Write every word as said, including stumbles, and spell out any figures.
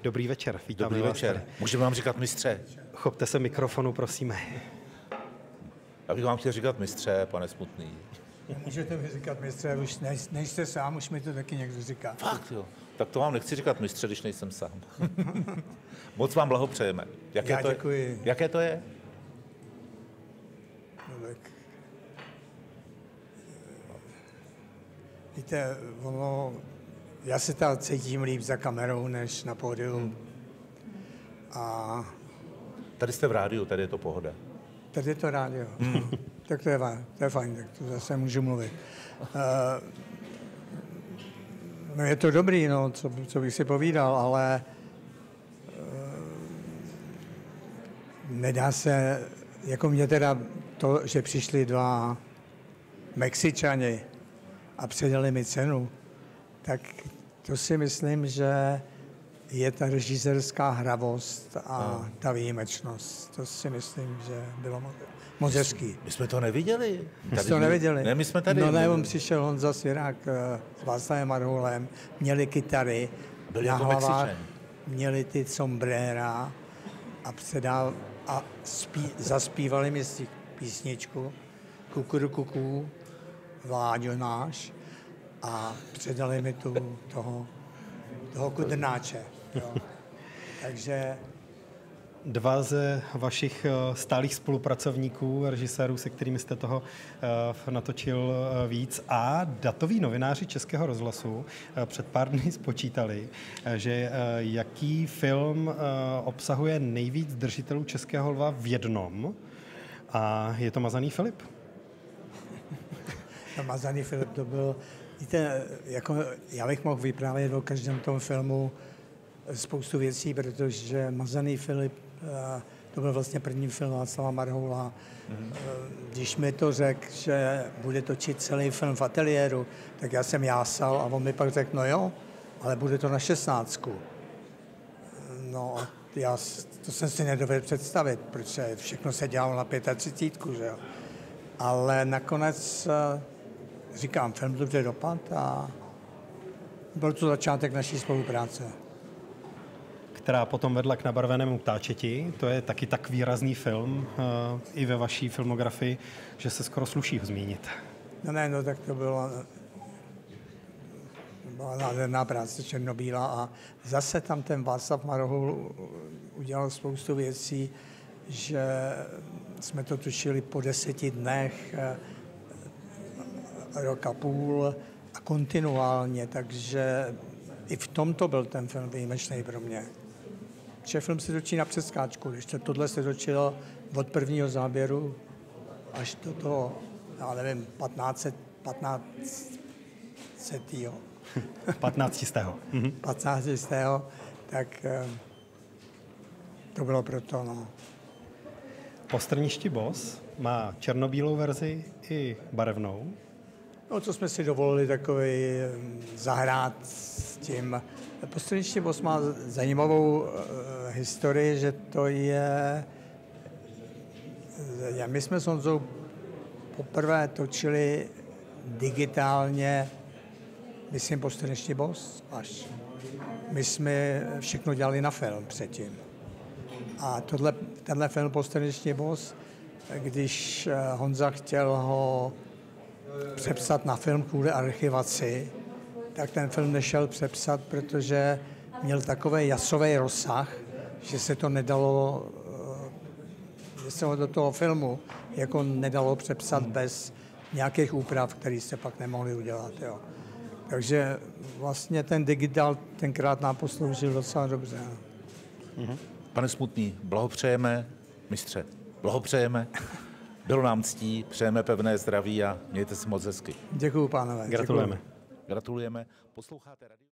Dobrý večer, vítám Dobrý vás večer. tady. Můžeme vám říkat mistře? Chopte se mikrofonu, prosíme. Já bych vám chtěl říkat mistře, pane Smutný. Můžete mi říkat mistře, už nej, nejste sám, už mi to taky někdo říká. Fakt jo. Tak to vám nechci říkat mistře, když nejsem sám. Moc vám blahopřejeme. Jaké Já to děkuji. Je? Jaké to je? No, tak, víte, ono, já se tam cítím líp za kamerou, než na pódiu. Hmm. A Tady jste v rádiu, tady je to pohoda. tady je to rádio. Hmm. Tak to je, to je fajn, tak to zase můžu mluvit. Uh, no je to dobrý, no, co, co bych si povídal, ale uh, nedá se, jako mě teda to, že přišli dva Mexičani a předali mi cenu, tak to si myslím, že je ta režisérská hravost a no. ta výjimečnost. To si myslím, že bylo moc, moc hezký. My jsme to neviděli. My jsme to neviděli. Ne, my jsme tady. No ne, on přišel Honza Svěrák s Václavem Marhoulem, měli kytary, byli na jako hlavách Mexičani. měli ty sombréra a předal a spí, zaspívali mi si písničku Kukuru kuku, Vláďo náš, a předali mi tu toho, toho kudrnáče. Jo. Takže Dva ze vašich stálých spolupracovníků, režisérů, se kterými jste toho natočil víc, a datoví novináři Českého rozhlasu před pár dny spočítali, že jaký film obsahuje nejvíc držitelů Českého lva v jednom, a je to Mazaný Filip. Mazaný Filip to byl, víte, jako já bych mohl vyprávět o každém tom filmu spoustu věcí, protože Mazaný Filip, to byl vlastně první film Václava Marhoula. Mm-hmm. Když mi to řekl, že bude točit celý film v ateliéru, tak já jsem jásal a on mi pak řekl, no jo, ale bude to na šestnáctku. No a já to jsem si nedovedl představit, protože všechno se dělalo na třicítku, že jo. Ale nakonec říkám, film dobře dopad a byl to začátek naší spolupráce. Která potom vedla k Nabarvenému ptáčeti. To je taky tak výrazný film uh, i ve vaší filmografii, že se skoro sluší ho zmínit. No ne, no tak to bylo, byla nádherná práce černobílá a zase tam ten Václav Marhoul udělal spoustu věcí, že jsme to tušili po deseti dnech, rok a půl a kontinuálně, takže i v tomto byl ten film výjimečný pro mě. Že film se točí na přeskáčku, když to, tohle se točilo od prvního záběru až do toho, já nevím, patnáct setého patnáctistého patnáctistého tak to bylo proto, no. Po Strništi Boss má černobílou verzi i barevnou. No, co jsme si dovolili takový zahrát s tím. Po Strništi Boss má zajímavou uh, historii, že to je... Já, my jsme s Honzou poprvé točili digitálně, myslím, po Strništi Boss až. My jsme všechno dělali na film předtím. A tohle, tenhle film po Strništi Boss, když Honza chtěl ho přepsat na film kvůli archivaci, tak ten film nešel přepsat, protože měl takový jasový rozsah, že se to nedalo, že se ho do toho filmu jako nedalo přepsat hmm. bez nějakých úprav, které se pak nemohli udělat. Jo. Takže vlastně ten digitál tenkrát nám posloužil docela dobře. Hmm. Pane Smutný, blahopřejeme, mistře, blahopřejeme. Bylo nám ctí, přejeme pevné zdraví a mějte se moc hezky. Děkuju, pánové. Gratulujeme. Gratulujeme. Posloucháte radio...